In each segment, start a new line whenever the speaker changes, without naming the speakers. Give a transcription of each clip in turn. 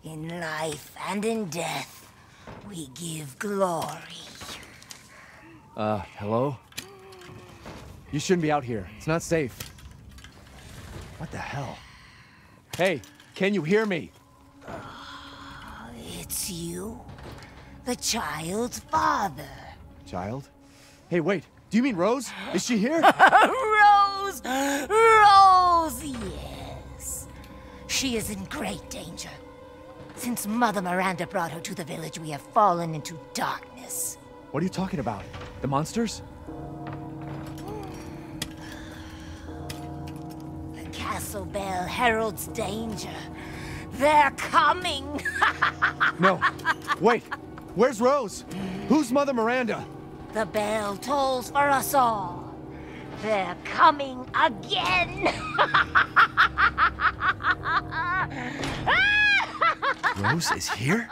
In life and in death, we give glory.
Hello? You shouldn't be out here. It's not safe. What the hell? Hey, can you hear me?
It's you, the child's father.
Child? Hey, wait. Do you mean Rose? Is she here?
Rose! Rose, yes. She is in great danger. Since Mother Miranda brought her to the village, we have fallen into darkness.
What are you talking about? The monsters?
The castle bell heralds danger. They're coming!
No. Wait. Where's Rose? Who's Mother Miranda?
The bell tolls for us all. They're coming again!
Rose is here?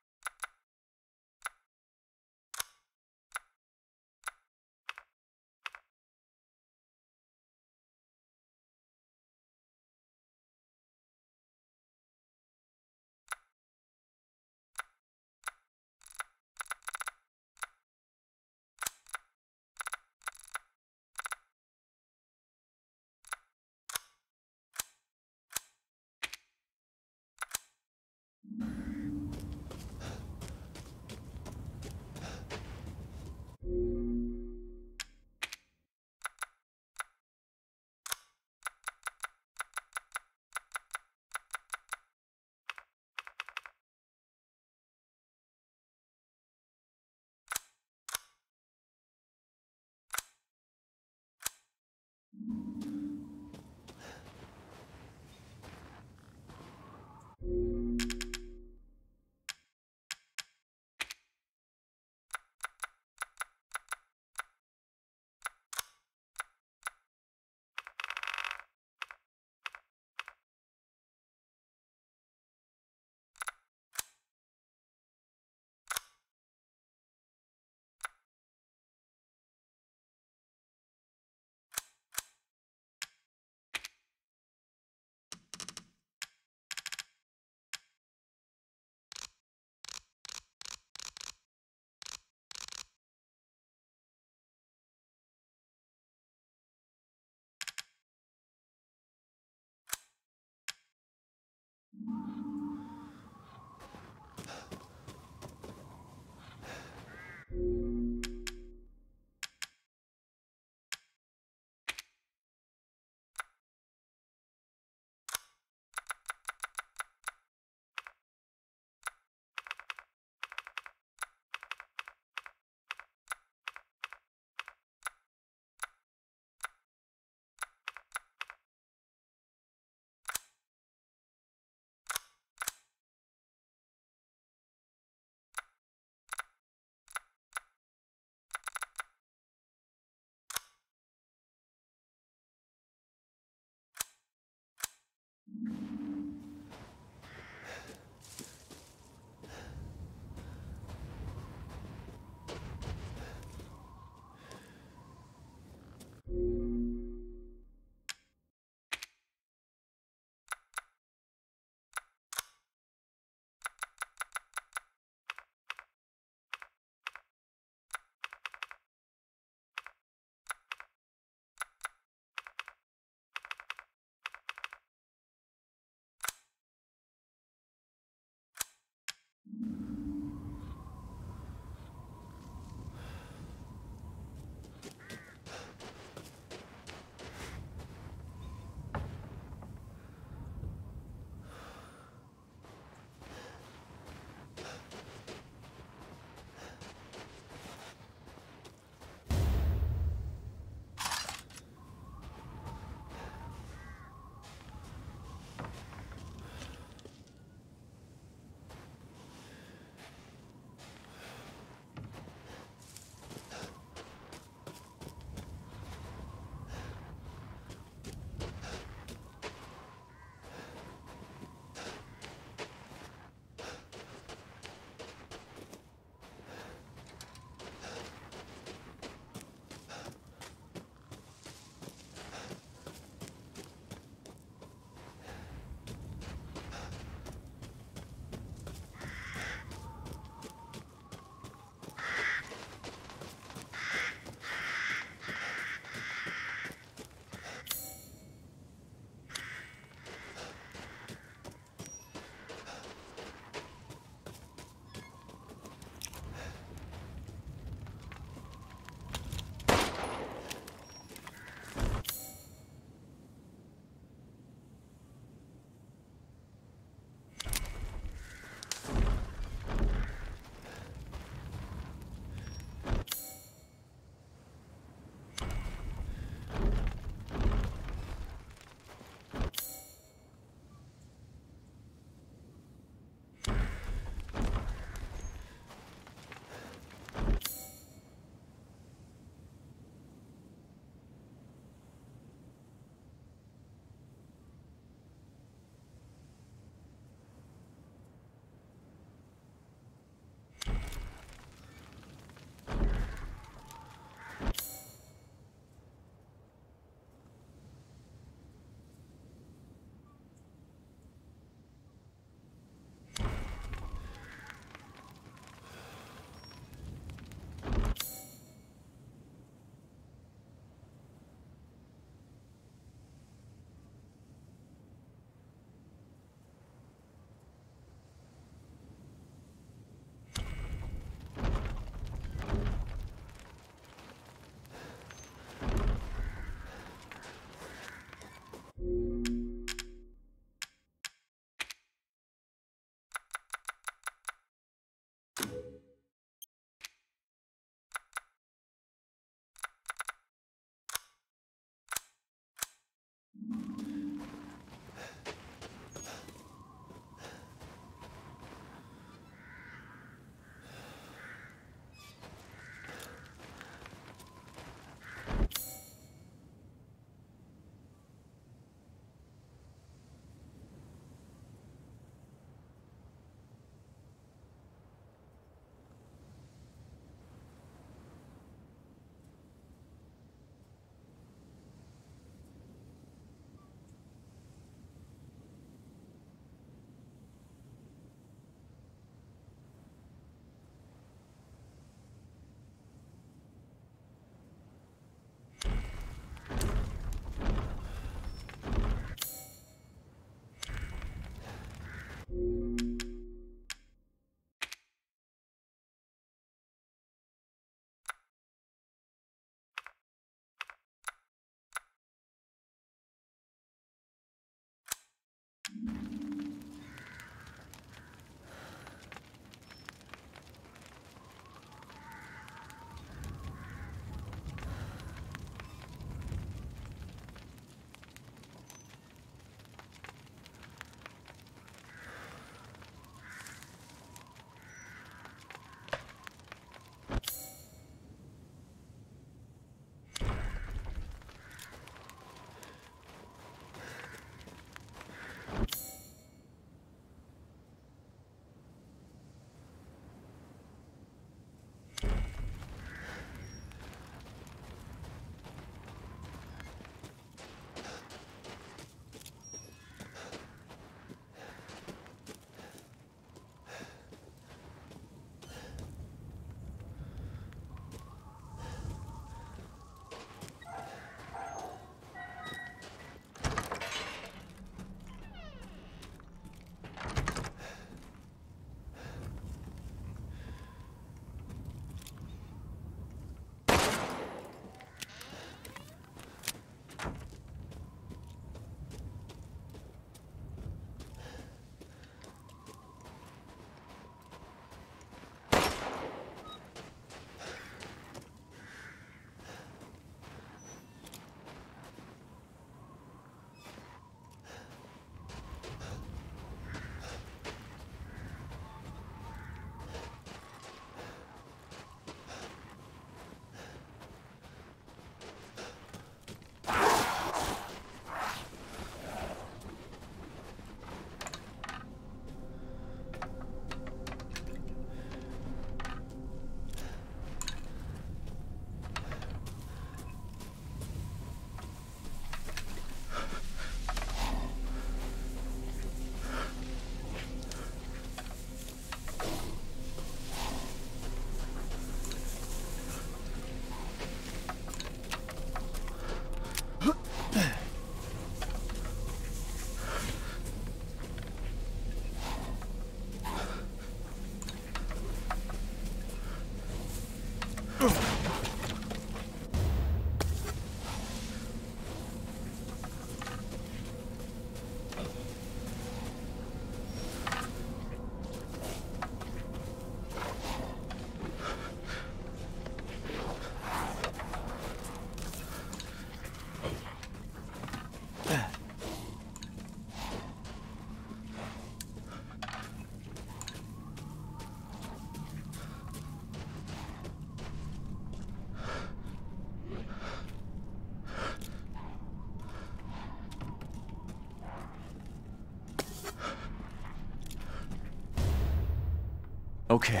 okay.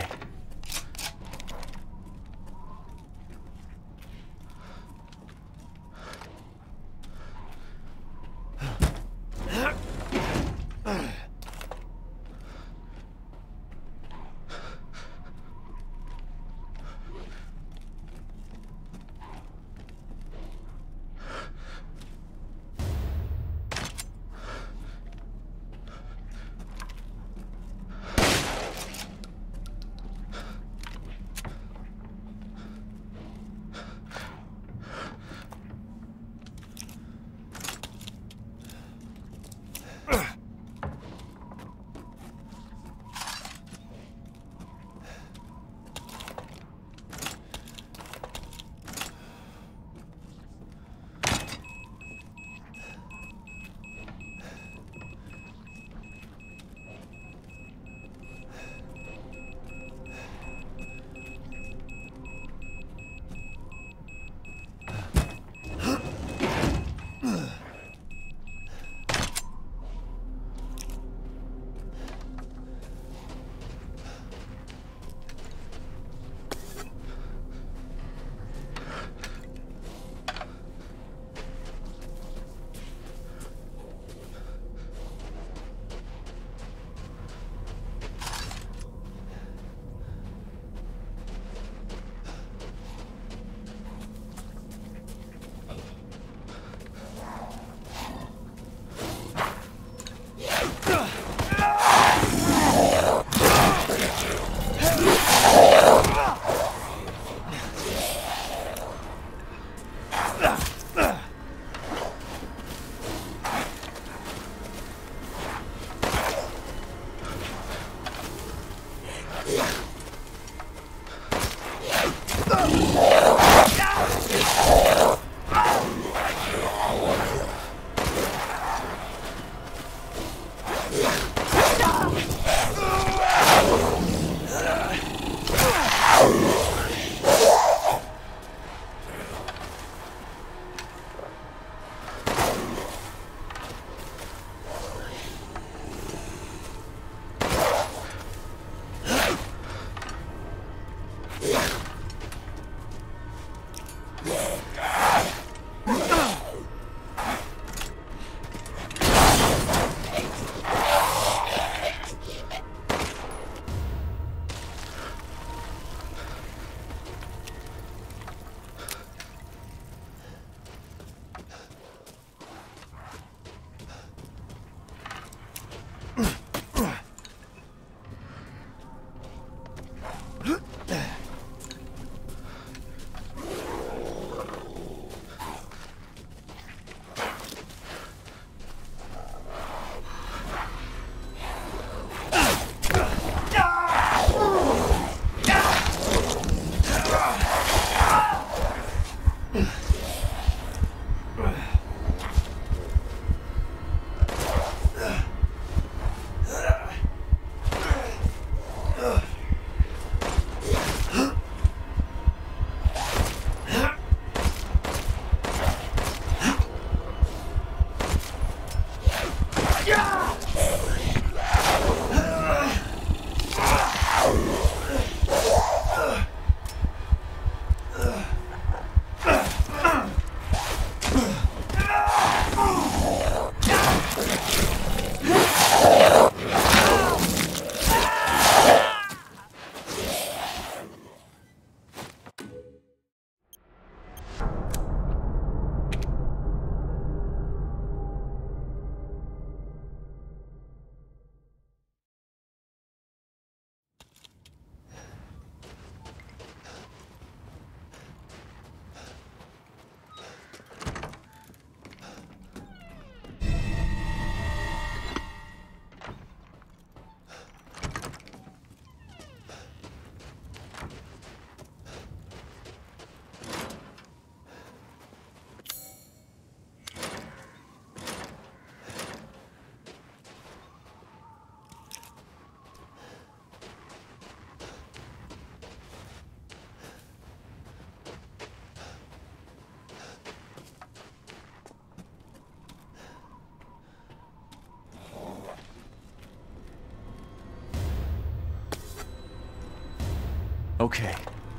Okay.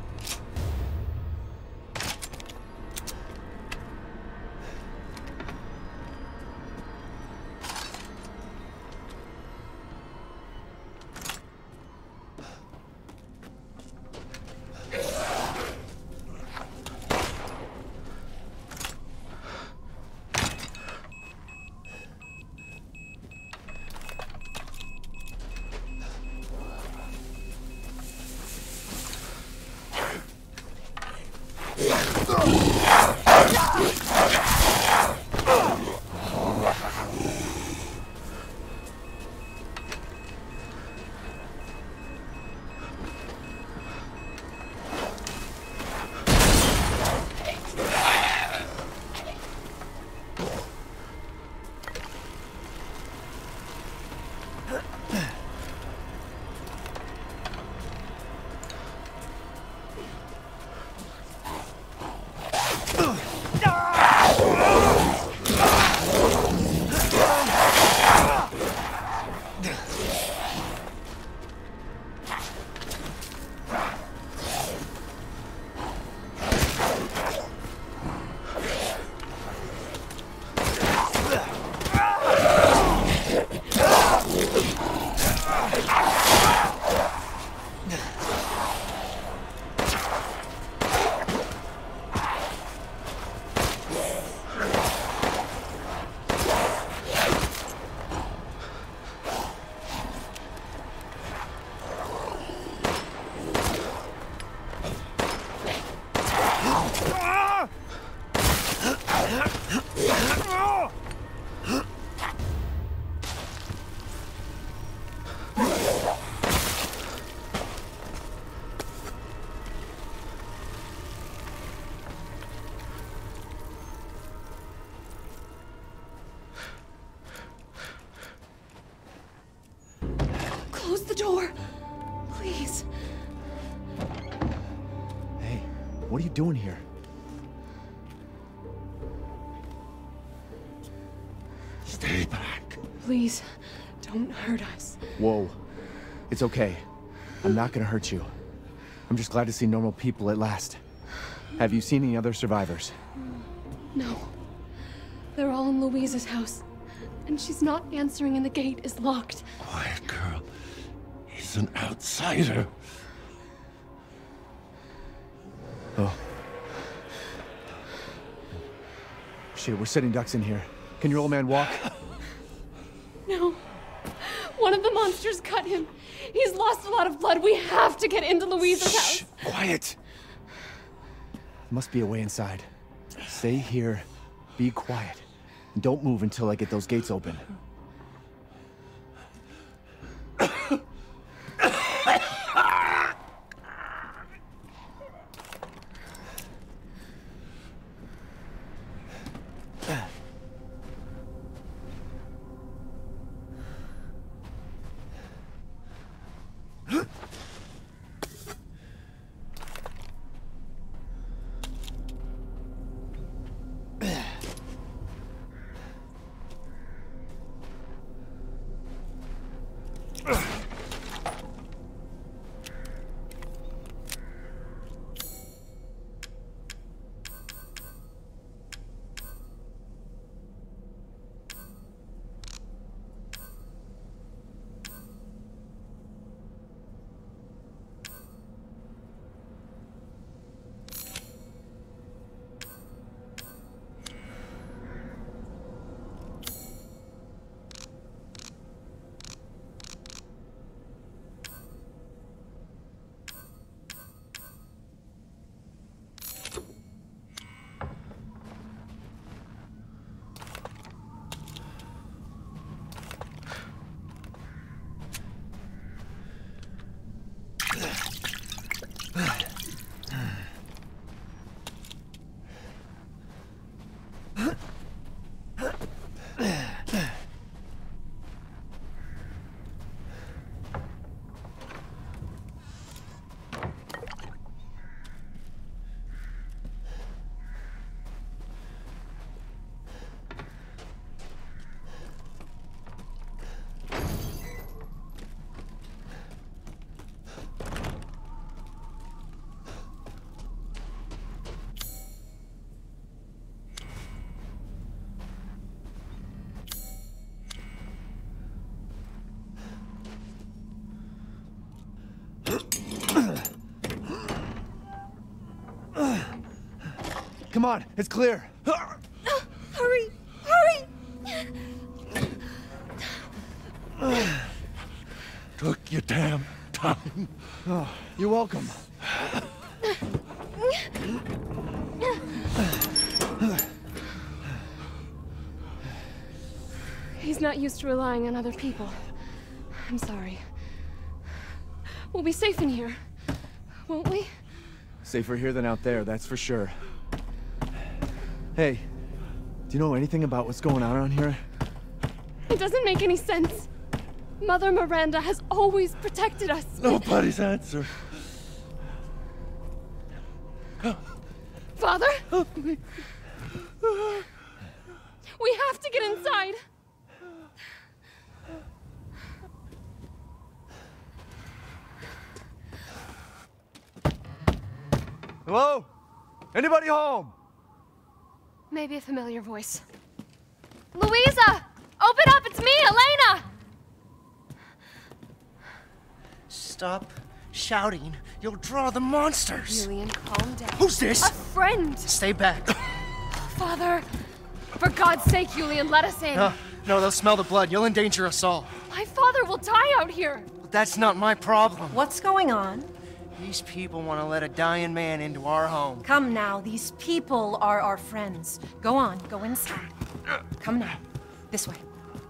Close the door, please.
Hey, what are you doing here?
Stay back.
Please, don't hurt us.
Whoa. It's okay. I'm not gonna hurt you. I'm just glad to see normal people at last. Have you seen any other survivors?
No. They're all in Louise's house. And she's not answering and the gate is locked.
Quiet girl. He's an outsider.
Oh. Shit, we're sitting ducks in here. Can your old man walk?
No. One of the monsters cut him. He's lost a lot of blood. We have to get into Louise's
Shh!
house.
Quiet! Must be a way inside. Stay here, be quiet, and don't move until I get those gates open. come on, it's clear.
Hurry! Hurry!
Took your damn time.
Oh, you're welcome.
He's not used to relying on other people. I'm sorry. We'll be safe in here, won't we?
Safer here than out there, that's for sure. Hey, do you know anything about what's going on around here?
It doesn't make any sense. Mother Miranda has always protected us.
Nobody's answer.
Father? We have to get inside.
Hello? Anybody home?
Maybe a familiar voice. Louisa! Open up! It's me, Elena!
Stop shouting. You'll draw the monsters.
Julian, calm down.
Who's this?
A friend!
Stay back.
Father! For God's sake, Julian, let us in.
No, they'll smell the blood. You'll endanger us all.
My father will die out here.
That's not my problem.
What's going on?
These people want to let a dying man into our home.
Come now, these people are our friends. Go on, go inside. Come now, this way.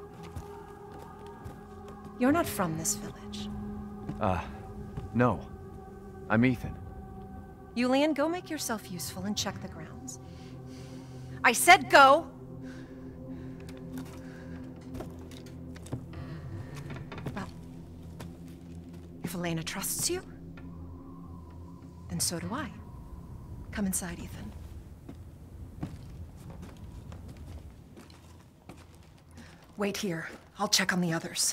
You're not from this village.
No. I'm Ethan.
Julian, go make yourself useful and check the grounds. I said go! Well, if Elena trusts you, then so do I. Come inside, Ethan. Wait here. I'll check on the others.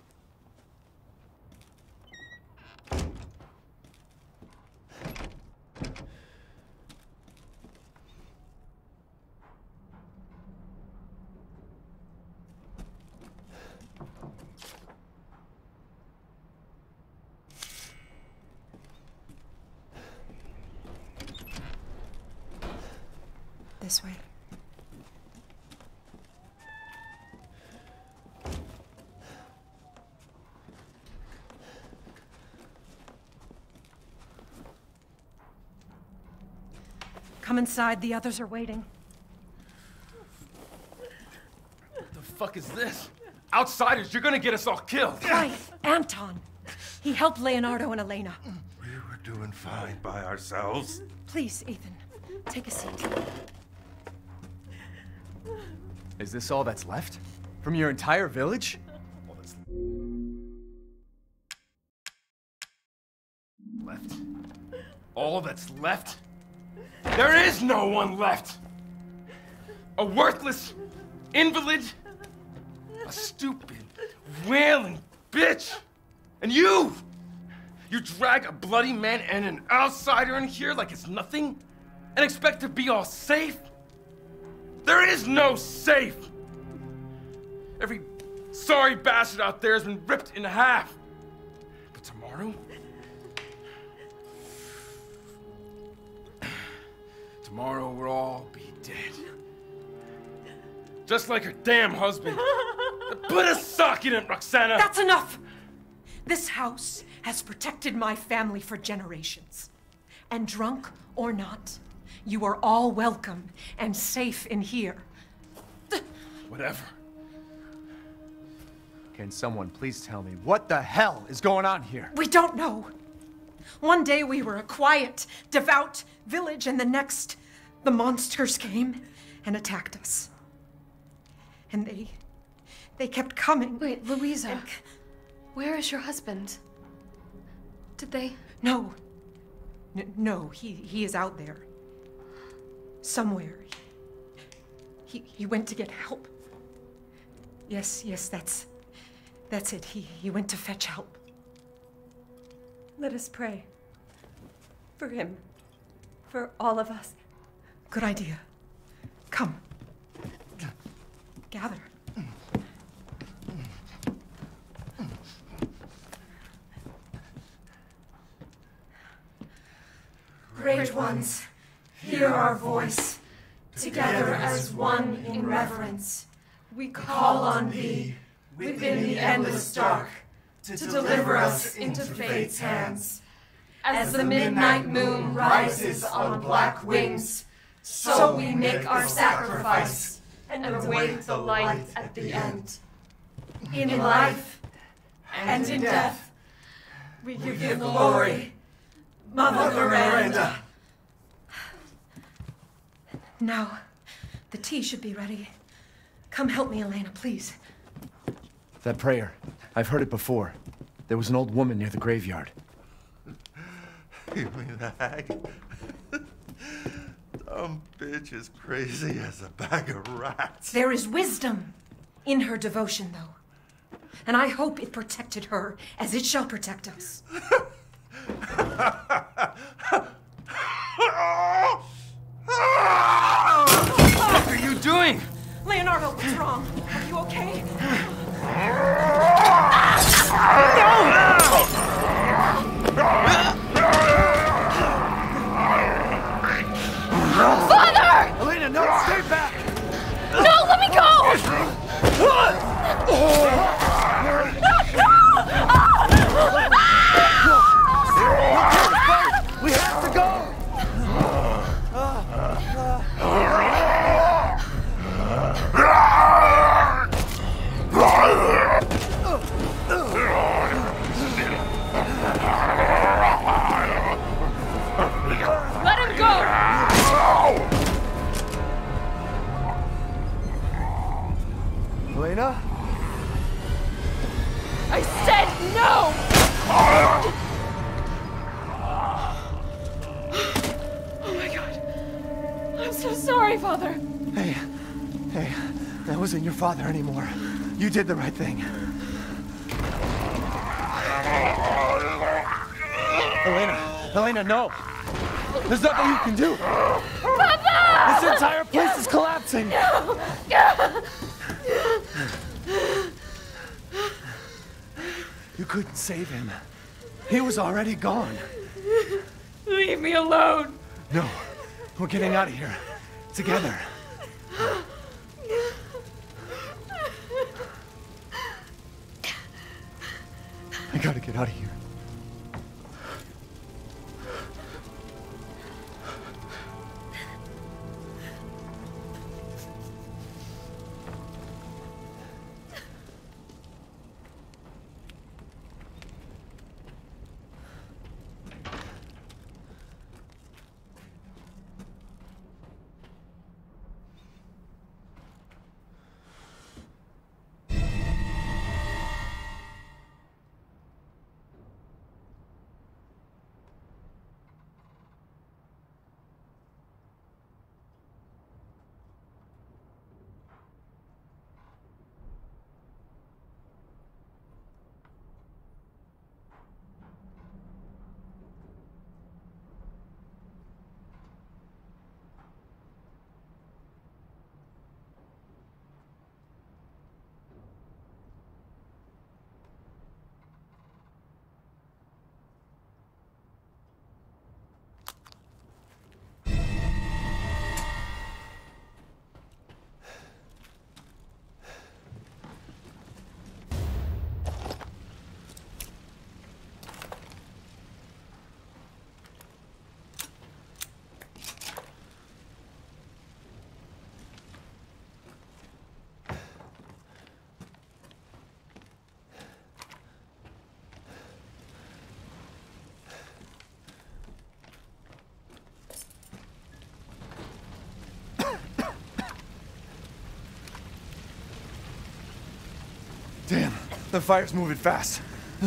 This way. Come inside, the others are waiting.
What the fuck is this? Outsiders, you're gonna get us all killed!
Quiet! Anton! He helped Leonardo and Elena.
We were doing fine by ourselves.
Please, Ethan, take a seat.
Is this all that's left? From your entire village?
Left? All that's left? There is no one left! A worthless invalid, a stupid, wailing bitch! And you drag a bloody man and an outsider in here like it's nothing? And expect to be all safe? There is no safe! Every sorry bastard out there has been ripped in half. But tomorrow? Tomorrow we'll all be dead. Just like her damn husband. Put a sock in it, Roxana!
That's enough! This house has protected my family for generations. And drunk or not, you are all welcome and safe in here.
Whatever.
Can someone please tell me what the hell is going on here?
We don't know. One day we were a quiet, devout village, and the next, the monsters came and attacked us. And they kept coming.
Wait, Louisa. Where is your husband? Did they?
No. No, he is out there. Somewhere. He went to get help. Yes, that's it. He went to fetch help.
Let us pray. For him. For all of us.
Good idea. Come. Gather. Great ones, hear our voice
together as one in reverence, we call on thee within the endless dark to deliver us into fate's hands. As the midnight moon rises on black wings, so we make our sacrifice and await the light at the end. In life and in death, we give you glory, Mother Miranda.
Now, the tea should be ready. Come help me, Elena, please.
That prayer. I've heard it before. There was an old woman near the graveyard.
You mean the hag? Dumb bitch is crazy as a bag of rats.
There is wisdom in her devotion, though. And I hope it protected her as it shall protect us.
What are you doing?
Leonardo, what's wrong? Are you okay?
Father!
Elena, no! Stay back!
No, let me go!
We have to go!
Let him go!
Elena?
I said no! Oh my God. I'm so sorry, Father.
Hey, that wasn't your father anymore. You did the right thing. Elena, no! There's nothing you can do! Papa! This entire place is collapsing! You couldn't save him. He was already gone.
Leave me alone.
No, we're getting out of here. Together. I gotta get out of here. Damn, the fire's moving fast.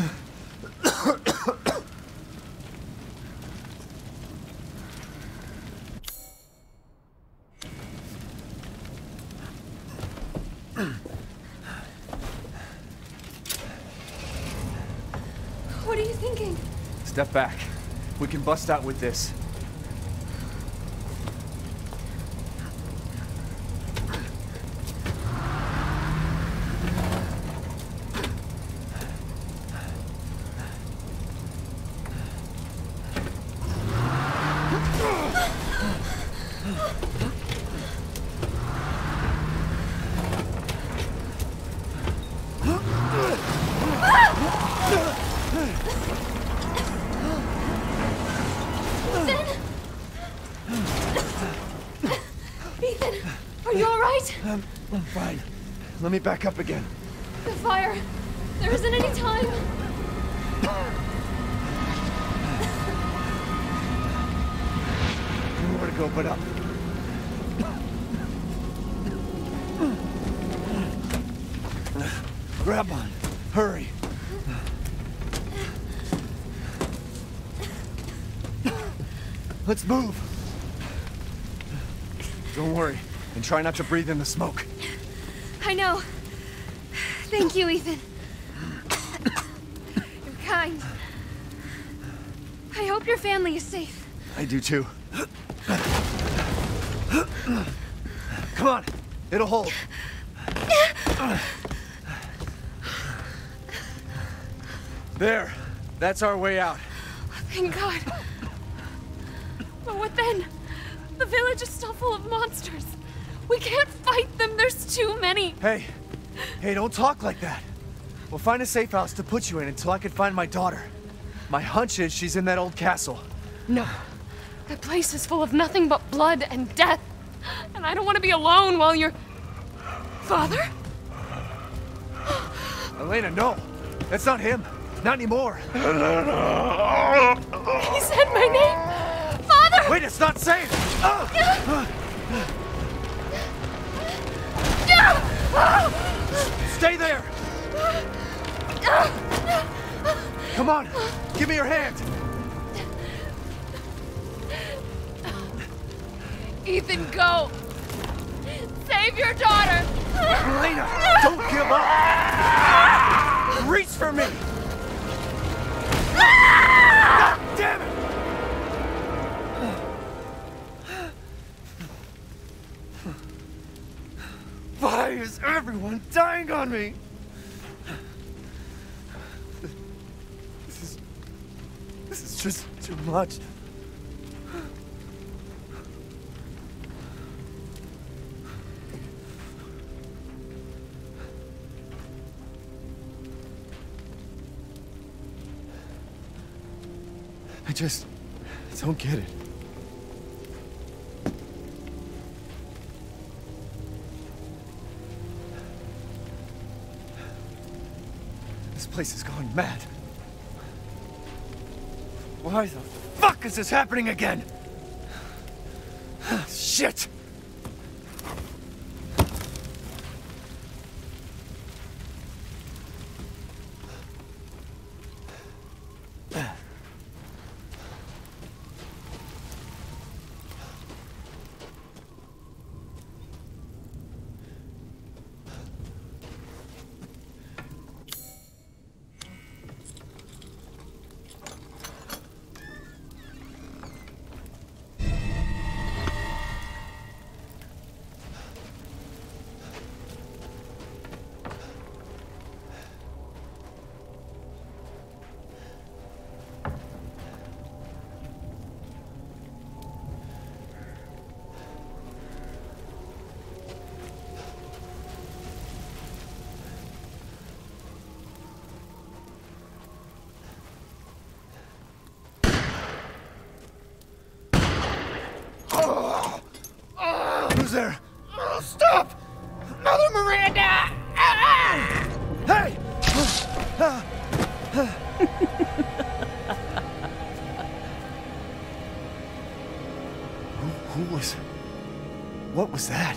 What are you thinking?
Step back. We can bust out with this. I'm fine. Let me back up again.
The fire! There isn't any time!
Nowhere to go but up. Grab on. Hurry. Let's move. Don't worry, and try not to breathe in the smoke.
I know. Thank you, Ethan. You're kind. I hope your family is safe.
I do too. Come on, it'll hold. There, that's our way out.
Thank God. But what then? The village is still full of monsters. We can't fight them, there's too many.
Hey, don't talk like that. We'll find a safe house to put you in until I can find my daughter. My hunch is she's in that old castle.
No. That place is full of nothing but blood and death. And I don't want to be alone while you're... Father?
Elena, no. That's not him. Not anymore.
He said my name. Father!
Wait, it's not safe! Stay there! Come on, give me your hand!
Ethan, go! Save your daughter!
Elena, don't give up! Reach for me! God damn it! Why is everyone dying on me? This is just too much. I just don't get it. This place is going mad. Why the fuck is this happening again? Shit! Who's there? Stop! Mother Miranda! Hey! Who was... What was that?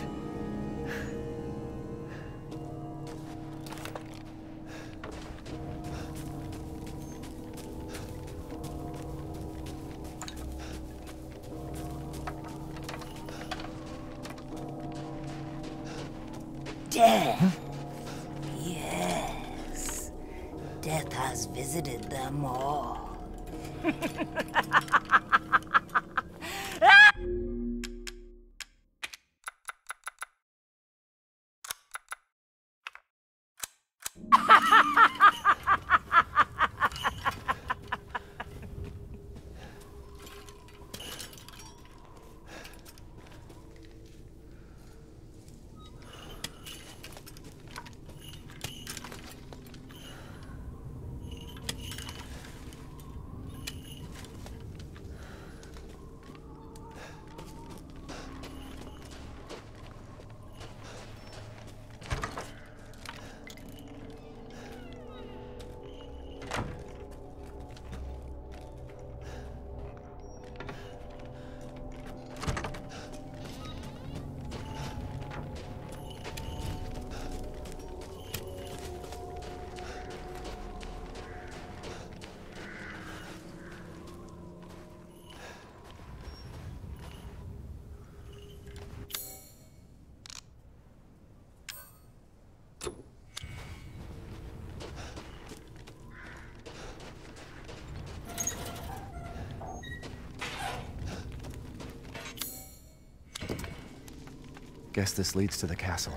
Death. Yes. Death has visited them all.
Guess this leads to the castle.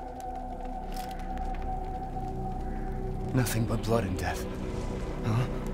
Nothing but blood and death. Huh?